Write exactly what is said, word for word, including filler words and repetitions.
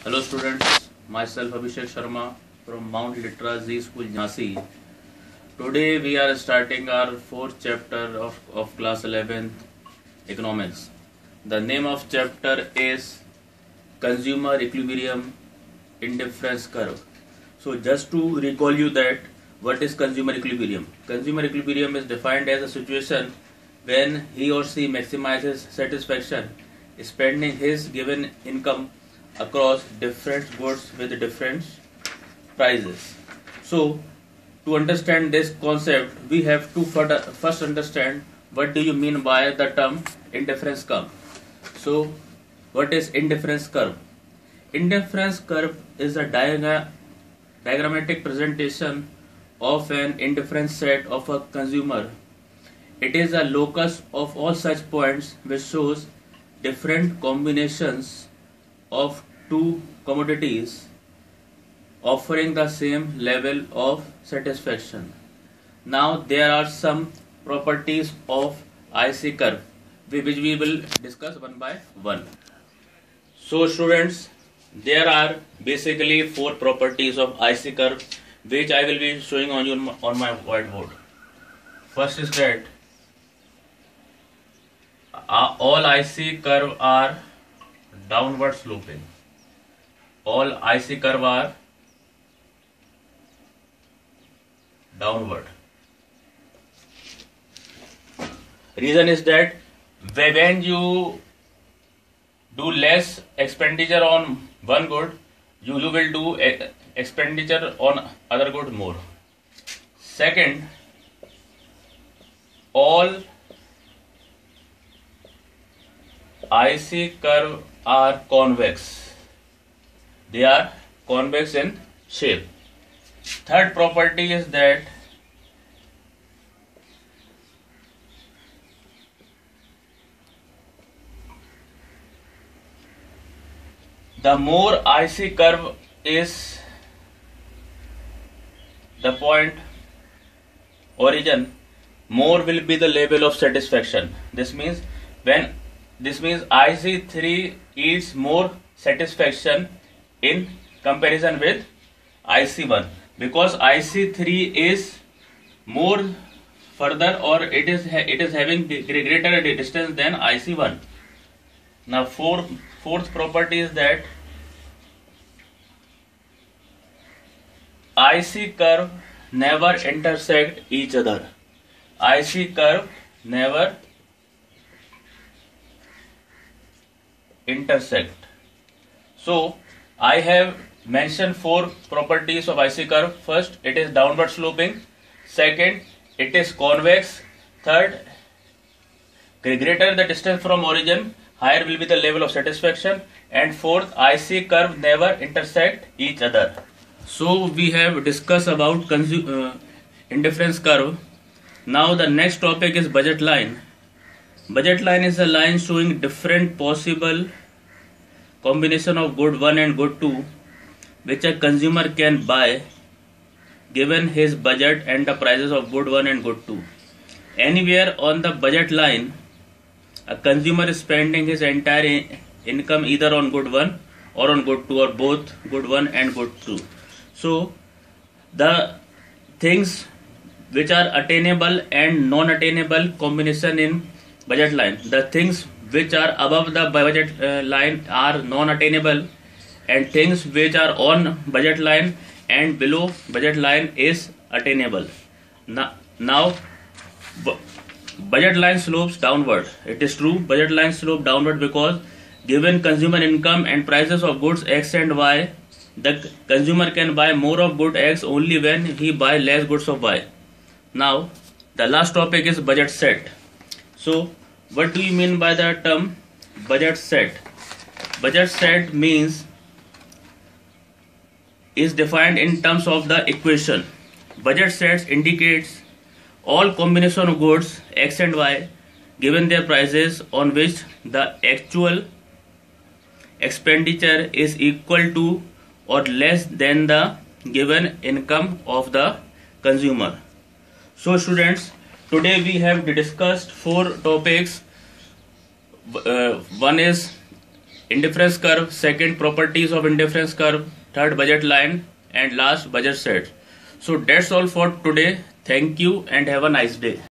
Hello students, myself Abhishek Sharma from Mount Litra Z School Jhansi. Today we are starting our fourth chapter of, of class eleventh economics. The name of chapter is Consumer Equilibrium Indifference Curve. So just to recall you that what is consumer equilibrium? Consumer equilibrium is defined as a situation when he or she maximizes satisfaction spending his given income across different goods with different prices. So to understand this concept, we have to first understand what do you mean by the term indifference curve. So what is indifference curve? Indifference curve is a diagram, diagrammatic presentation of an indifference set of a consumer. It is a locus of all such points which shows different combinations of two commodities offering the same level of satisfaction. Now there are some properties of I C curve which we will discuss one by one. So students, there are basically four properties of I C curve which I will be showing on you on my whiteboard. First is that uh, all I C curve are downward sloping. All I C curve are downward. Reason is that when you do less expenditure on one good, you, you will do a, expenditure on other good more. Second, all I C curve are convex. They are convex in shape. Third property is that the more I C curve is the point origin, more will be the level of satisfaction. This means when this means I C three is more satisfaction in comparison with I C one, because I C three is more further or it is it is having greater distance than I C one. Now fourth fourth property is that I C curve never intersect each other. I C curve never intersect. So I have mentioned four properties of I C curve. First, it is downward sloping. Second, it is convex. Third, greater the distance from origin, higher will be the level of satisfaction. And fourth, I C curve never intersect each other. So we have discussed about uh, indifference curve. Now the next topic is budget line. Budget line is a line showing different possible combination of good one and good two which a consumer can buy given his budget and the prices of good one and good two. Anywhere on the budget line, a consumer is spending his entire income either on good one or on good two or both good one and good two. So the things which are attainable and non-attainable combination in budget line, the things which are above the budget uh, line are non-attainable, and things which are on budget line and below budget line is attainable. Now, now budget line slopes downward. It is true, budget line slope downward because given consumer income and prices of goods X and Y, the consumer can buy more of good X only when he buy less goods of Y. Now the last topic is budget set. So what do you mean by the term budget set? Budget set means is defined in terms of the equation. Budget sets indicates all combination of goods X and Y given their prices on which the actual expenditure is equal to or less than the given income of the consumer. So students, today we have discussed four topics. Uh, one is indifference curve, second properties of indifference curve, third budget line, and last budget set. So that's all for today. Thank you and have a nice day.